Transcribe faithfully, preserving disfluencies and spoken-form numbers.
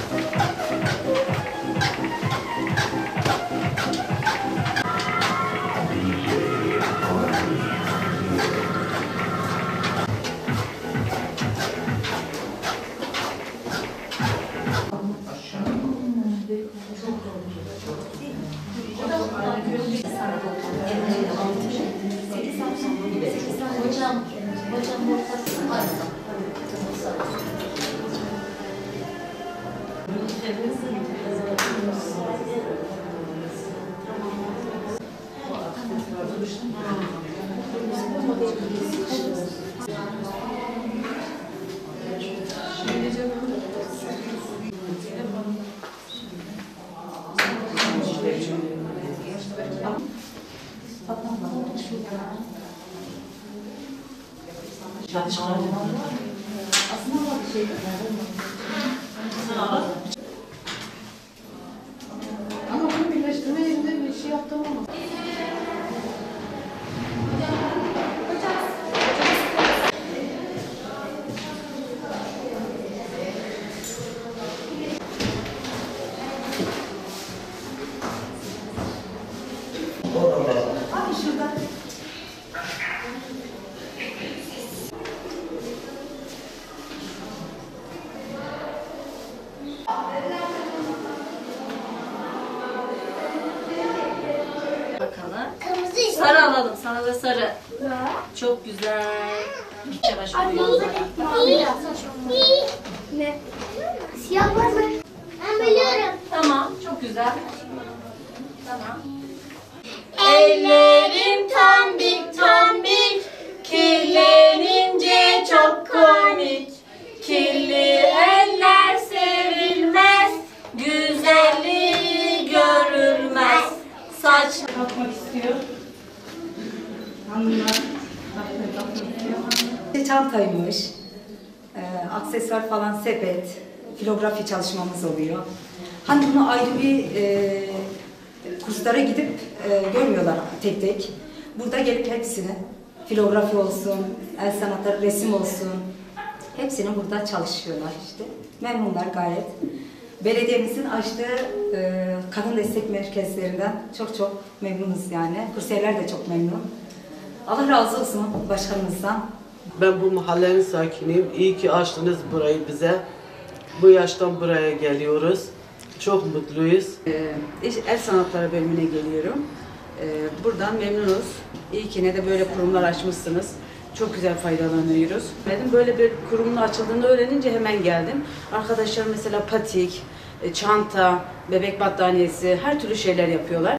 Hocam, hocam ortasını var. Aslında bir şey ama bunu birleştirme yerinde bir şey yaptım ama. Abi şurada. Kırmızı sarı alalım. Sana da sarı. Çok güzel. Yavaş yavaş. Ne? Siyah var mı? Ben biliyorum. Tamam. Çok güzel. Tamam. Ellerim tombik tombik, kirlenince çok komik. Kirli eller sevilmez, güzelliği görülmez. Saç Kalkmak istiyor. Hanımlar çantaymış, e, aksesuar falan, sepet, filografi çalışmamız oluyor. Hani bunu ayrı bir e, kurslara gidip e, görmüyorlar tek tek. Burada gelip hepsini, filografi olsun, el sanatları, resim olsun, hepsini burada çalışıyorlar işte. Memnunlar gayet. Belediyemizin açtığı e, kadın destek merkezlerinden çok çok memnunuz yani. Kursiyerler de çok memnun. Allah razı olsun başkanımızdan. Ben bu mahallenin sakiniyim. İyi ki açtınız burayı bize. Bu yaştan buraya geliyoruz. Çok mutluyuz. Ee, el sanatları bölümüne geliyorum. Ee, buradan memnunuz. İyi ki ne de böyle kurumlar açmışsınız. Çok güzel faydalanıyoruz. Benim böyle bir kurumun açıldığını öğrenince hemen geldim. Arkadaşlar mesela patik, çanta, bebek battaniyesi, her türlü şeyler yapıyorlar.